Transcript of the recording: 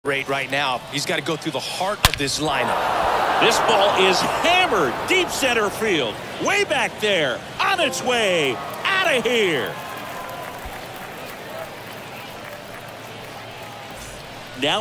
Right now, he's got to go through the heart of this lineup. This ball is hammered deep center field. Way back there. On its way. Out of here.